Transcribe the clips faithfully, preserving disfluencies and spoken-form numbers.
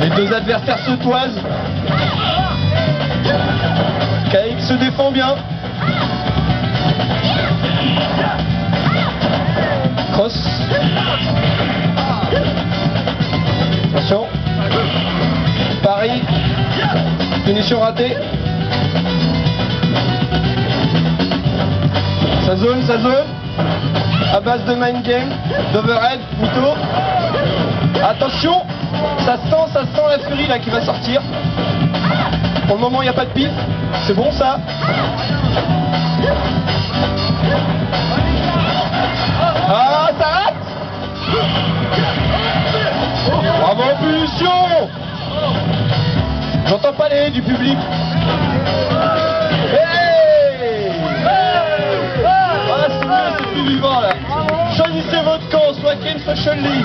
Les deux adversaires se toisent. K X se défend bien. Cross. Attention. Paris. Finition ratée. Ça zone, ça zone. À base de mind game, d'overhead, mytho. Attention, ça sent, ça sent la furie là qui va sortir. Pour le moment, il n'y a pas de pif. C'est bon ça. Ah, ça rate. Bravo, punition. J'entends pas les du public. Hey. Ah, c'est mieux, c'est plus vivant là. Choisissez votre camp, soit Ken, soit Chun-Li.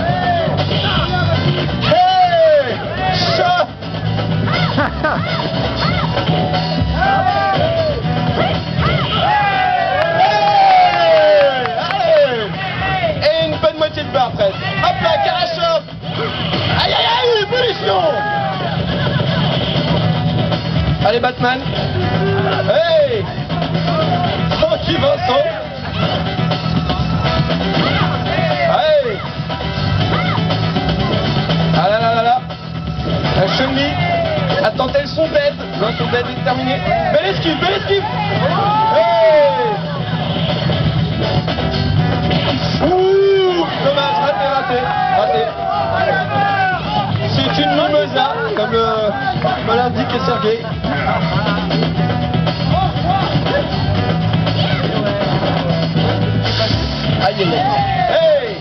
Hey. Chat. Et une bonne moitié de barre presque. Hop là, Karachov. Aïe aïe aïe, punition. Allez Batman. Hey. Francky Vincent. Allez. Ah là là là là. La Chun-Li. Attend-elle son dead? Non, son dead est terminé. Belle esquive, belle esquive. Hey. Ouh, dommage, raté, raté, raté. C'est une mimosa, comme euh, me l'indique Sergei. Aïe aïe aïe. Hey.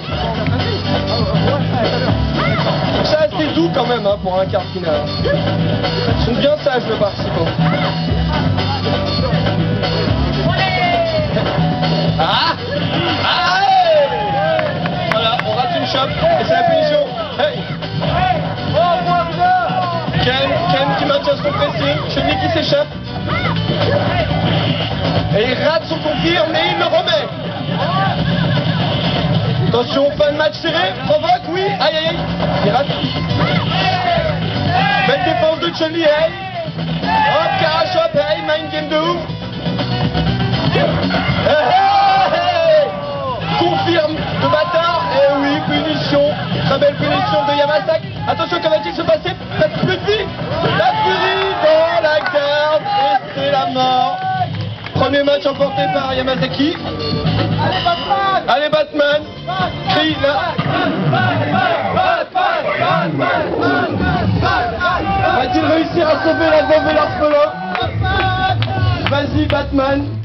C'est assez doux quand même hein, pour un quart final. Ils sont bien sages le participant. Ah, ah hey. Voilà, on rate une chope et c'est la punition. Hey. Ken, Ken qui maintient son pressing, Chun-Li qui s'échappe. Et il rate son confirme mais il le remet. Attention, fin de match serré, provoque, oui, aïe aïe aïe, il rate. Belle défense de Chun-Li, hey. Hop, Karachov, hey, mind game de ouf. Hey, hey, hey. Confirme de bâtard, et oui, punition, très belle punition de Yamasaki. Attention, que va-t-il se passer? La plus de vie, la furie dans la garde, et c'est la mort. Premier match emporté par Yamasaki. Allez Batman! Allez Batman! Crie là! Va-t-il réussir à sauver la bombe et l'orphelin? Vas-y Batman!